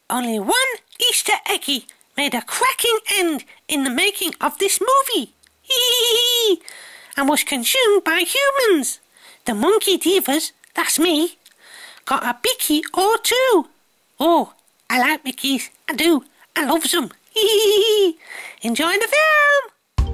Only one Easter eggie made a cracking end in the making of this movie. And was consumed by humans. The monkey divas, that's me, got a bicky or two. Oh, I like bickies, I do, I love them. Enjoy the film!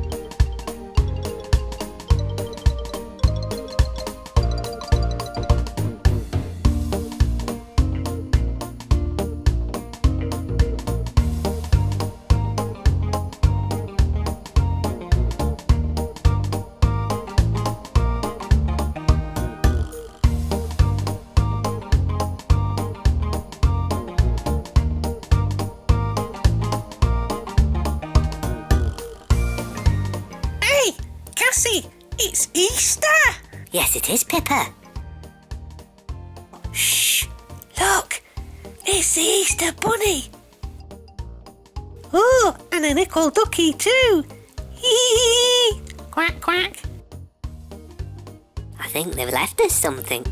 Cassie, it's Easter! Yes, it is, Pippa. Shh! Look! It's the Easter Bunny! Oh, and a nickel ducky too! Hee! Quack, quack! I think they've left us something.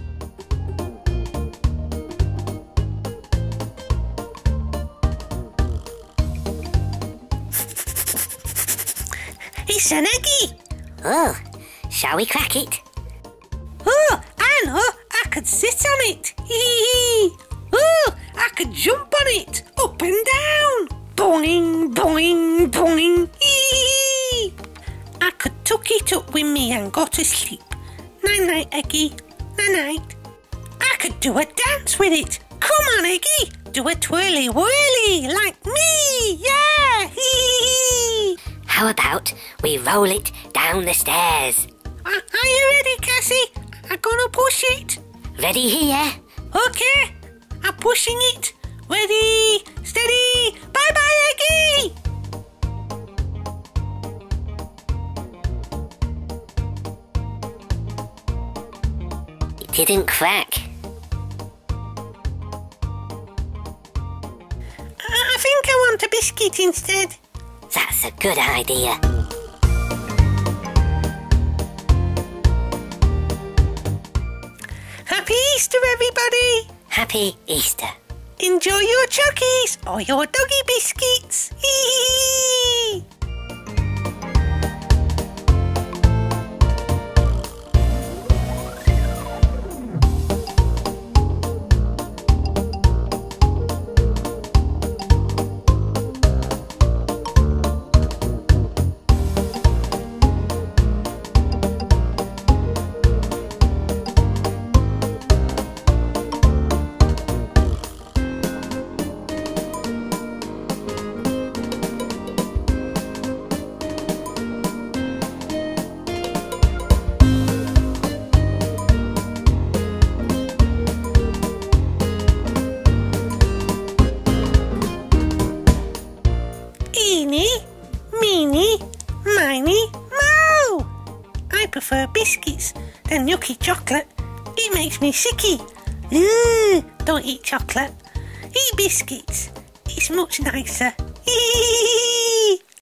It's an eggie! Oh, shall we crack it? Oh, I know! I could sit on it! Hee! Oh, I could jump on it! Up and down! Boing, boing, boing! Hee! I could tuck it up with me and go to sleep. Night-night, Eggie. Night-night. I could do a dance with it. Come on, Eggie! Do a twirly-whirly like me! Yeah! Hee! How about we roll it down the stairs? Are you ready, Cassie? I'm gonna push it. Ready here? Okay, I'm pushing it. Ready, steady, bye-bye, Eggie! It didn't crack. I think I want a biscuit instead. That's a good idea. Happy Easter, everybody! Happy Easter. Enjoy your chockies or your doggy biscuits. Hee! Eeny, meeny, miny, mo! I prefer biscuits than yucky chocolate. It makes me sicky. Ooh, don't eat chocolate. Eat biscuits. It's much nicer.